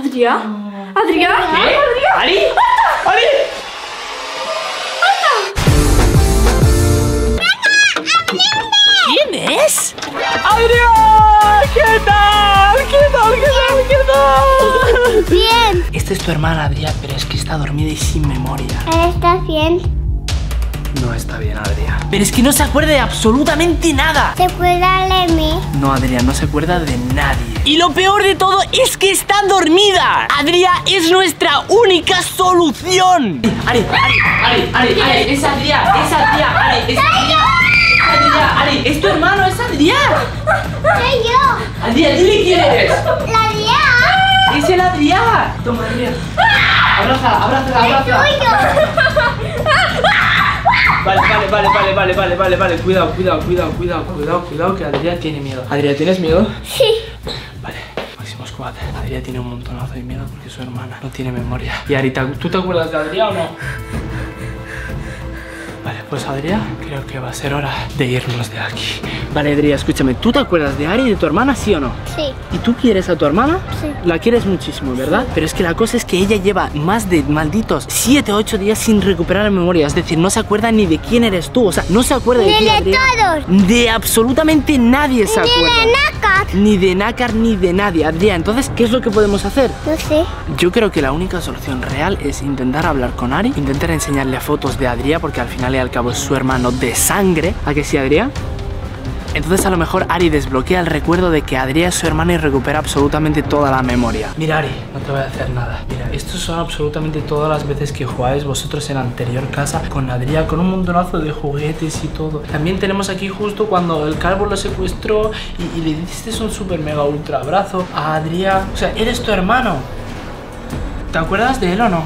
¿Adrián? ¿Adrián? ¿Qué? ¿Ari? ¡Ari! ¿Quién es? ¡Adrián! ¿Qué tal? ¿Qué tal? ¿Qué tal? ¿Qué tal? Bien. Esta es tu hermana, Adrián, pero es que está dormida y sin memoria. ¿Estás bien? No está bien, Adrián. Pero es que no se acuerda de absolutamente nada. ¿Se acuerda de mí? No, Adrián, no se acuerda de nadie. Y lo peor de todo es que está dormida. Adrián es nuestra única solución. Ari, es Adrián, es Adrián, Ari, es Adrián. Ari, es tu hermano, es Adrián. Soy yo. Adrián, dile quién eres. La Adrián. Es el Adrián. Toma, Adrián. Abrázala. Vale. Cuidado, que Adrián tiene miedo. Adrián, ¿tienes miedo? Sí. Vale, máximo squad. Adrián tiene un montonazo de miedo porque su hermana no tiene memoria. Y Ari, ¿tú te acuerdas de Adrián o no? Vale, pues Adrián, creo que va a ser hora de irnos de aquí. Vale, Adrián, escúchame, ¿tú te acuerdas de Ari y de tu hermana, sí o no? Sí. ¿Y tú quieres a tu hermana? Sí. La quieres muchísimo, ¿verdad? Pero es que la cosa es que ella lleva más de malditos 7 o 8 días sin recuperar la memoria. Es decir, no se acuerda ni de quién eres tú. O sea, no se acuerda de Ni ti, de Adrián. todos. De absolutamente nadie se acuerda. Ni de Nácar. Ni de Nácar ni de nadie, Adrián. Entonces, ¿qué es lo que podemos hacer? No sé. Yo creo que la única solución real es intentar hablar con Ari, intentar enseñarle fotos de Adrián, porque al final y al cabo es su hermano de sangre. ¿A que sí, Adrián? Entonces a lo mejor Ari desbloquea el recuerdo de que Adrián es su hermana y recupera absolutamente toda la memoria. Mira, Ari, no te voy a hacer nada. Mira, estos son absolutamente todas las veces que jugáis vosotros en la anterior casa con Adrián, con un montonazo de juguetes y todo. También tenemos aquí justo cuando el calvo lo secuestró y le diste un super mega ultra abrazo a Adrián. O sea, eres tu hermano. ¿Te acuerdas de él o no?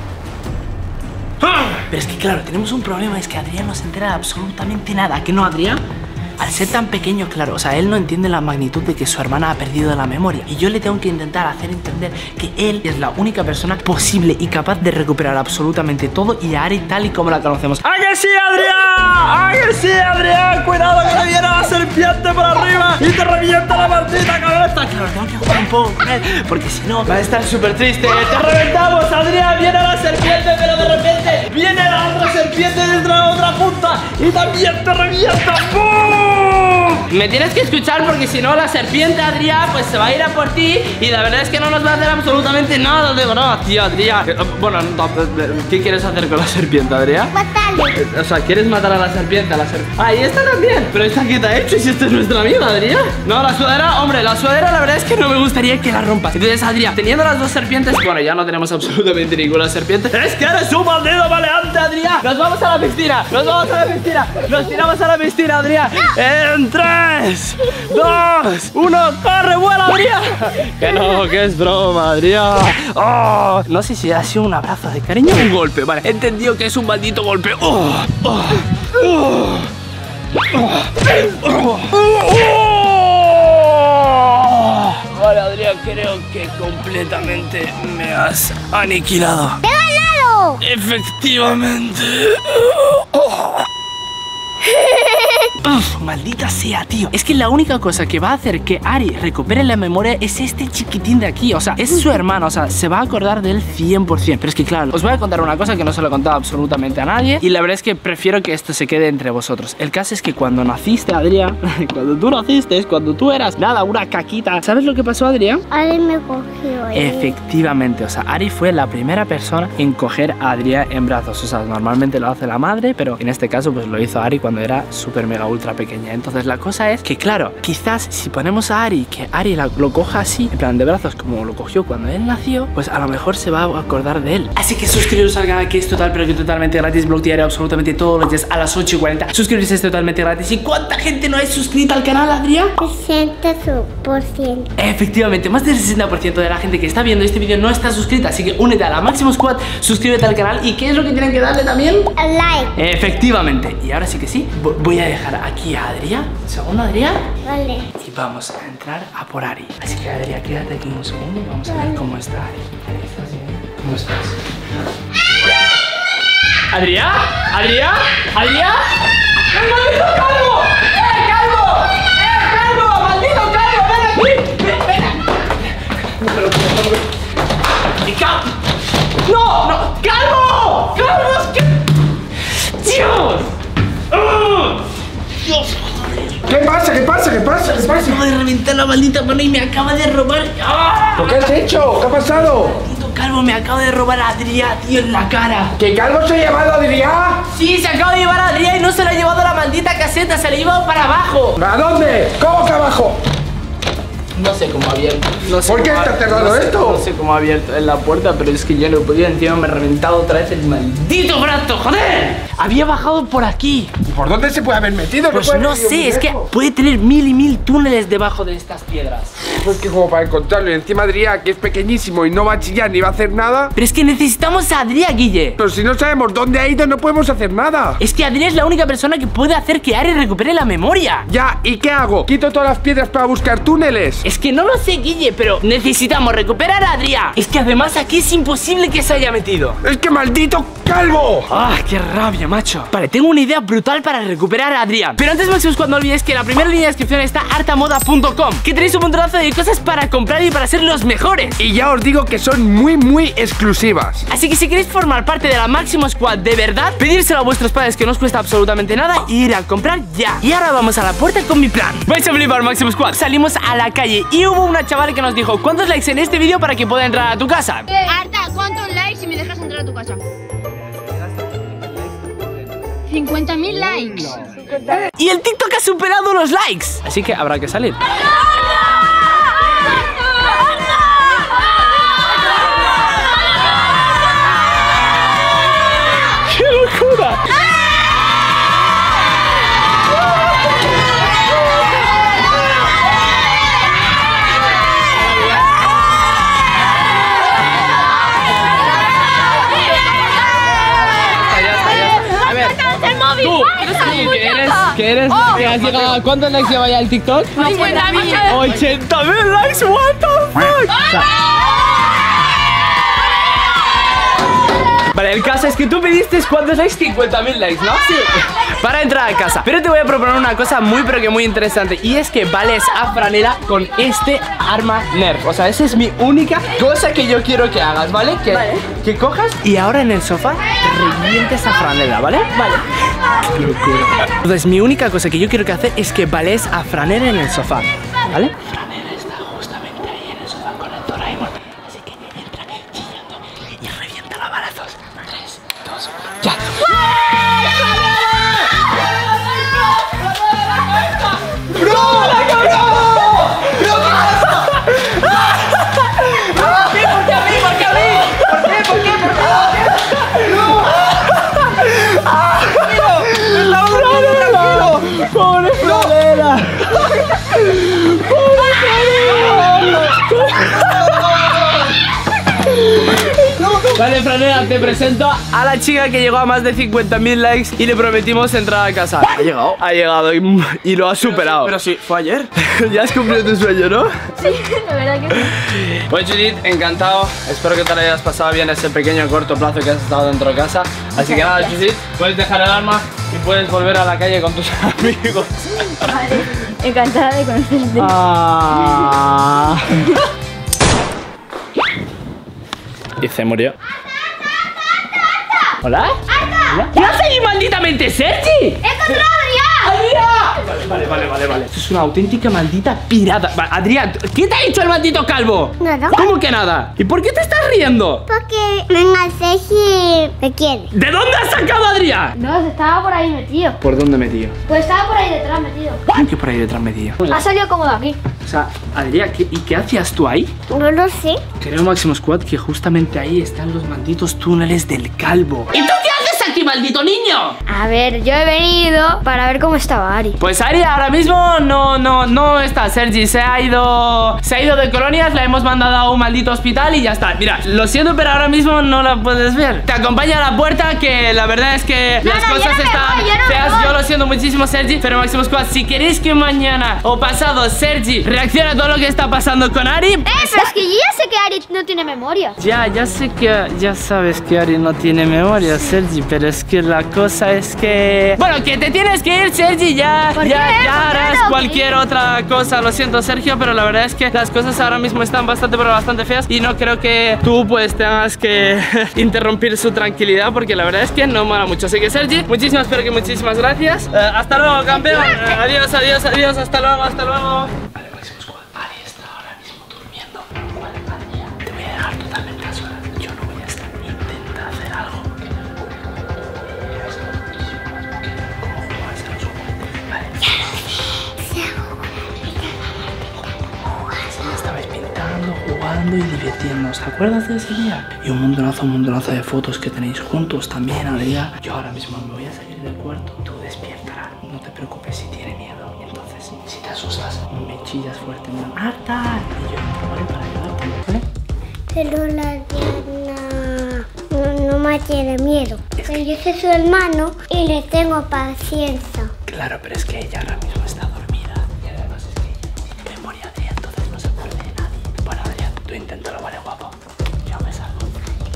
Pero es que claro, tenemos un problema, es que Adrián no se entera de absolutamente nada. ¿Que no, Adrián? Al ser tan pequeño, claro, o sea, él no entiende la magnitud de que su hermana ha perdido la memoria. Y yo le tengo que intentar hacer entender que él es la única persona posible y capaz de recuperar absolutamente todo y a Ari tal y como la conocemos. ¡Ah, que sí, Adrián! ¡Ah, que sí, Adrián! ¡Cuidado que le viene la serpiente por arriba y te revienta la maldita cabeza! Claro, tengo que jugar un poco con él, porque si no Va a estar súper triste. ¡Te reventamos, Adrián! ¡Viene la serpiente, pero de repente viene la otra serpiente desde la otra punta y también te revienta! ¡Bum! Me tienes que escuchar porque si no la serpiente, Adrián, pues se va a ir a por ti y la verdad es que no nos va a hacer absolutamente nada de gracia, Adrián. Bueno, ¿qué quieres hacer con la serpiente, Adrián? Matarle. O sea, ¿quieres matar a la serpiente? Ah, y esta también. Pero esta que te ha hecho, si esta es nuestra amiga, Adrián. No, la sudadera, hombre, la sudadera la verdad es que no me gustaría que la rompas. Entonces, Adrián, teniendo las dos serpientes, bueno, ya no tenemos absolutamente ninguna serpiente. Es que eres un maldito maleante, Adrián. Nos vamos a la piscina, nos tiramos a la piscina, Adrián. En 3, 2, 1, corre, vuela, Adrián. Que no, que es broma, Adrián. Oh, no sé si ha sido un abrazo de cariño o un golpe. Vale, he entendido que es un maldito golpe. Vale, Adrián, creo que completamente me has aniquilado. ¡Te he ganado! Efectivamente. Uf, maldita sea, tío. Es que la única cosa que va a hacer que Ari recupere la memoria es este chiquitín de aquí. O sea, es su hermano, o sea, se va a acordar de él 100%. Pero es que claro, os voy a contar una cosa que no se lo he contado absolutamente a nadie y la verdad es que prefiero que esto se quede entre vosotros. El caso es que cuando naciste, Adrián, cuando tú naciste, cuando tú eras, nada, una caquita. ¿Sabes lo que pasó, Adrián? Ari me cogió. Efectivamente, o sea, Ari fue la primera persona en coger a Adrián en brazos. O sea, normalmente lo hace la madre, pero en este caso pues lo hizo Ari cuando era súper mega ultra pequeña. Entonces la cosa es que claro, quizás si ponemos a Ari, que Ari lo coja así, en plan de brazos como lo cogió cuando él nació, pues a lo mejor se va a acordar de él. Así que suscribiros al canal, que es total pero que totalmente gratis. Blog diario absolutamente todos los días a las 8:40. Suscribirse es totalmente gratis. ¿Y cuánta gente no es suscrita al canal, Adrián? 60%. Efectivamente, más del 60% de la gente que está viendo este vídeo no está suscrita. Así que únete a la Máximo Squad, suscríbete al canal. ¿Y qué es lo que tienen que darle también? El like. Efectivamente. Y ahora sí que sí, voy a dejar aquí a Adrián. Un segundo, Adrián. Vale. Y vamos a entrar a por Ari. Así que Adrián, quédate aquí un segundo y vamos a ver cómo está Ari. Ari, ¿estás bien? ¿Cómo estás? ¿Adrián? ¿Adrián? ¿Adrián? ¡El maldito calvo! ¡Calvo! ¡Calvo! ¡Maldito calvo! ¡Ven aquí! ¡Ven! acabo de reventar la maldita mano y me acaba de robar. ¡Ah! ¿Qué has hecho? ¿Qué ha pasado? Maldito calvo, me acaba de robar a Adrián, tío, en la cara. ¿Que Calvo se ha llevado a Adrián? Sí, se acaba de llevar a Adrián y no se lo ha llevado la maldita caseta, se la ha llevado para abajo. ¿A dónde? ¿Cómo que abajo? No sé cómo ha abierto. No sé ¿Por qué cómo está cerrado esto? No sé cómo ha abierto en la puerta, pero es que yo no he podido. Encima me he reventado otra vez el maldito brazo, joder. Había bajado por aquí. ¿Por dónde se puede haber metido? Pues puede no haber ido sé, muy es que lejos. puede tener mil y mil túneles debajo de estas piedras. Pues que como para encontrarlo. Y encima Adrián, que es pequeñísimo y no va a chillar ni va a hacer nada. Pero es que necesitamos a Adrián, Guille. Pero si no sabemos dónde ha ido, no podemos hacer nada. Es que Adrián es la única persona que puede hacer que Ari recupere la memoria. Ya, ¿y qué hago? ¿Quito todas las piedras para buscar túneles? Es que no lo sé, Guille, pero necesitamos recuperar a Adrián. Es que además aquí es imposible que se haya metido. ¡Es que maldito Calvo! ¡Ah, qué rabia, macho! Vale, tengo una idea brutal para recuperar a Adrián. Pero antes, Maximus, no olvides que en la primera línea de descripción está hartamoda.com, que tenéis un montonazo de cosas para comprar y para ser los mejores. Y ya os digo que son muy exclusivas. Así que si queréis formar parte de la Máximo Squad de verdad, pedírselo a vuestros padres, que no os cuesta absolutamente nada, e ir a comprar ya. Y ahora vamos a la puerta con mi plan. Vais a flipar, Máximo Squad. Salimos a la calle y hubo una chaval que nos dijo: ¿cuántos likes en este vídeo para que pueda entrar a tu casa? Arta, ¿cuántos likes si me dejas entrar a tu casa? 50.000 likes. Y el TikTok ha superado los likes, así que habrá que salir. ¡Qué locura! A ver, tú, ¿qué eres? ¿Que has llegado a cuántos likes lleva ya el TikTok? 80.000 likes, what the fuck. Vale, el caso es que tú pediste ¿cuántos likes? 50.000 likes, ¿no? Sí. Para entrar a casa. Pero te voy a proponer una cosa muy pero que muy interesante, y es que vales a franela con este arma Nerf. O sea, esa es mi única cosa que yo quiero que hagas, ¿vale? Que cojas y ahora en el sofá revientes a franela, ¿vale? Vale. Qué locura. Entonces mi única cosa que yo quiero que hacer es que vales a franela en el sofá, ¿vale? Franela está justamente ahí en el sofá con el Doraemon. Así que entra chillando y revienta a balazos. 3, 2, 1, ya. ¡Pobre franela! ¡Pobre franela! Vale, franela, te presento a la chica que llegó a más de 50.000 likes y le prometimos entrar a casa. ¿Ha llegado? Ha llegado y lo ha superado. Pero sí, fue ayer. Ya has cumplido tu sueño, ¿no? Sí, la verdad que sí. Pues Judith, encantado. Espero que te lo hayas pasado bien ese pequeño corto plazo que has estado dentro de casa. Así que nada, Judith, puedes dejar el arma y puedes volver a la calle con tus amigos. Vale, encantada de conocerte. Y se murió. ¿Hola? ¿Hola? ¿Qué hace ahí, malditamente, Sergi? ¡He encontrado a Adrián! Vale. Esto es una auténtica maldita pirata. Adrián, ¿qué te ha dicho el maldito calvo? Nada. ¿Cómo que nada? ¿Y por qué te estás riendo? Porque venga, sé si me quiere. ¿De dónde has sacado a Adrián? No, estaba por ahí metido. ¿Por dónde metido? Pues estaba por ahí detrás metido. ¿Cómo que por ahí detrás metido? Ha salido como de aquí. O sea, Adrián, ¿y qué hacías tú ahí? No lo sé. Creo, Máximo Squad, que justamente ahí están los malditos túneles del calvo. ¿Y tú qué haces aquí, maldito niño? A ver, yo he venido para ver cómo estaba Ari. Pues Ari ahora mismo no está. Sergi se ha ido de colonias, la hemos mandado a un maldito hospital y ya está. Mira, lo siento, pero ahora mismo no la puedes ver. Te acompaña a la puerta, que la verdad es que las no, cosas yo no me están voy, yo no me feas. voy. Yo lo siento muchísimo, Sergi, pero Máximo Squad, si queréis que mañana o pasado Sergi reaccione a todo lo que está pasando con Ari, Pero es que yo ya sé que Ari no tiene memoria. ya sé que ya sabes que Ari no tiene memoria, Sergi, pero es que la cosa es que... Bueno, que te tienes que ir, Sergi, ya ¿Por qué? ¿Por qué harás tengo que cualquier otra cosa. Lo siento, Sergio, pero la verdad es que las cosas ahora mismo están bastante feas y no creo que tú pues tengas que interrumpir su tranquilidad, porque la verdad es que no mola mucho. Así que, Sergi, muchísimas gracias. Hasta luego, campeón. Adiós, hasta luego. diciendo, ¿te acuerdas de ese día? Y un montonazo de fotos que tenéis juntos también, Adrián. Yo ahora mismo me voy a salir del cuarto. Tú despiértala. No te preocupes si tiene miedo. Entonces, si te asustas, me chillas fuerte. ¡Arta! Y yo entro, ¿vale? Para ayudarte, ¿vale? Pero la Diana no me tiene miedo. Pero yo soy su hermano y le tengo paciencia. Claro, pero es que ella ahora mismo está dormida. Y además es que ella no tiene memoria de ella, entonces no se acuerda de nadie. Bueno, Adrián, tú inténtalo, ¿vale, guapo? Yo me salgo.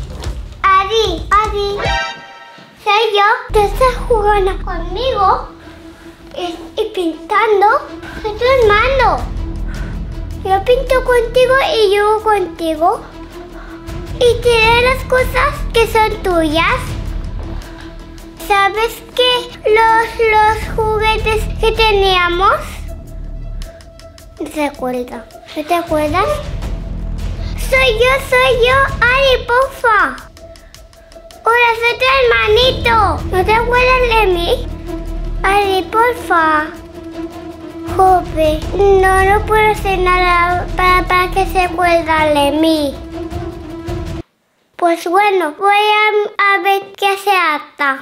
Adi, soy yo. Tú estás jugando conmigo y pintando. Soy tu hermano. Yo pinto contigo y juego contigo. Y tiré las cosas que son tuyas. ¿Sabes que los juguetes que teníamos? No se acuerda. ¿No te acuerdas? Soy yo, Ari, porfa. Hola, soy tu hermanito. ¿No te acuerdas de mí? Ari, porfa. Jope, no puedo hacer nada para que se acuerde de mí. Pues bueno, voy a ver qué hace Arta.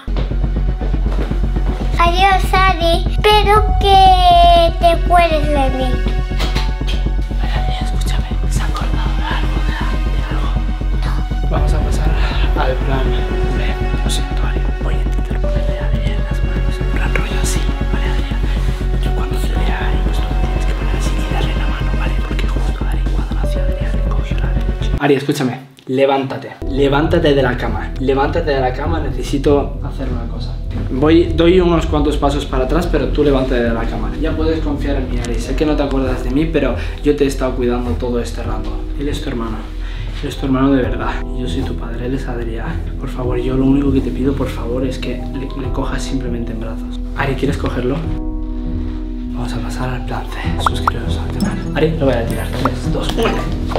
Adiós, Ari. Espero que te acuerdes de mí. Vale, escúchame. ¿Se ha acordado de algo? No. Vamos a pasar al plan B. Lo siento, Ari. Voy a intentar ponerle a Adrián las manos en plan rollo así. Vale, Adrián. Yo cuando se le a Ari, pues tú tienes que poner así y darle la mano, ¿vale? Porque justo Ari, cuando nació Adrián, le cogió la derecha. Ari, escúchame. Levántate de la cama. Levántate de la cama, necesito hacer una cosa. Doy unos cuantos pasos para atrás, pero tú levántate de la cama. Ya puedes confiar en mí, Ari. Sé que no te acuerdas de mí, pero yo te he estado cuidando todo este rato. Él es tu hermano. Él es tu hermano de verdad. Yo soy tu padre, él es Adrián. Por favor, yo lo único que te pido, por favor, es que le cojas simplemente en brazos. Ari, ¿quieres cogerlo? Vamos a pasar al plan C. Suscribiros al canal. Ari, lo voy a tirar. 3, 2, 1.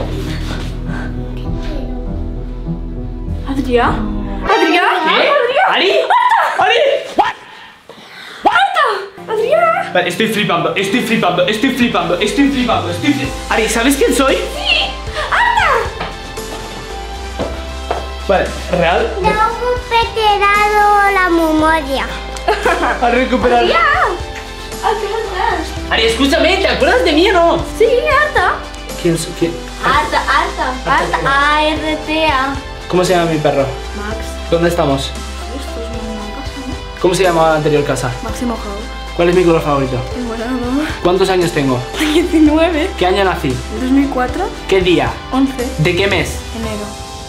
¿Adrián? ¿Adrián? ¿Qué? ¿Ari? ¡Ari! ¡Marta! ¡Adrián! Vale, estoy flipando. Ari, ¿sabes quién soy? ¡Sí! ¡Anda! Vale, ¿real? No te he dado la memoria. A recuperar. ¡Adrián! ¡Adrián! Ari, escúchame, ¿te acuerdas de mí o no? Sí, Arta. ¿Quién soy? ¿Quién? Arta. A-R-T-A. ¿Cómo se llama mi perro? Max. ¿Dónde estamos? Esto es una casa, ¿no? ¿Cómo se llamaba la anterior casa? Máximo House. ¿Cuál es mi color favorito? El morado. ¿Cuántos años tengo? 19. ¿Qué año nací? 2004. ¿Qué día? 11. ¿De qué mes? Enero.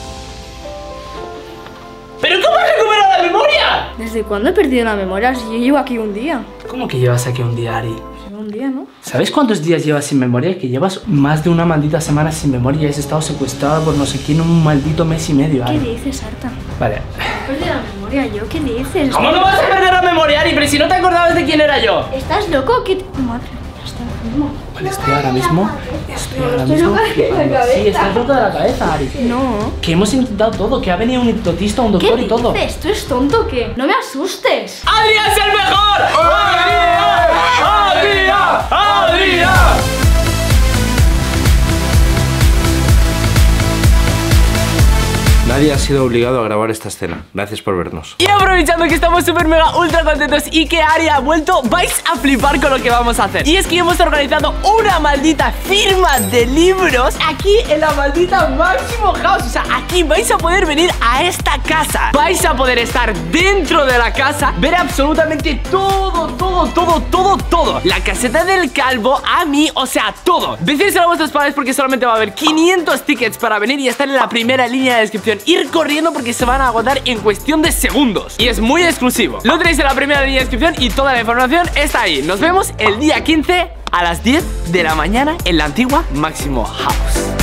¿Pero cómo has recuperado la memoria? ¿Desde cuándo he perdido la memoria? Si yo llevo aquí un día. ¿Cómo que llevas aquí un día, Ari? Llevo un día, ¿no? ¿Sabes cuántos días llevas sin memoria? Que llevas más de una maldita semana sin memoria y has estado secuestrada por no sé quién un maldito mes y medio, ¿Qué Ari. dices, Arta? Vale. He perdido la memoria yo. ¿Qué dices? ¿Cómo no vas a perder la memoria, Ari? Pero si no te acordabas de quién era yo. ¿Estás loco? ¿Qué? Madre, ya está enfermo. Vale, estoy ahora mismo estoy loca de la cabeza. Sí, estás loca de la cabeza, Ari. No. Que hemos intentado todo, que ha venido un hipnotista, un doctor ¿Qué y todo. dices? ¿Tú eres tonto o qué? No me asustes. ¡Adrián es el mejor! ¡Adrián! Nadie ha sido obligado a grabar esta escena. Gracias por vernos. Y aprovechando que estamos súper mega ultra contentos y que Ari ha vuelto, vais a flipar con lo que vamos a hacer. Y es que hemos organizado una maldita firma de libros aquí en la maldita Máximo House. O sea, aquí vais a poder venir a esta casa. Vais a poder estar dentro de la casa, ver absolutamente todo. La caseta del calvo, a mí, o sea, todo. Decírselo a vuestros padres porque solamente va a haber 500 tickets para venir y estar en la primera línea de descripción. Ir corriendo porque se van a agotar en cuestión de segundos. Y es muy exclusivo. Lo tenéis en la primera línea de descripción y toda la información está ahí. Nos vemos el día 15 a las 10 de la mañana en la antigua Máximo House.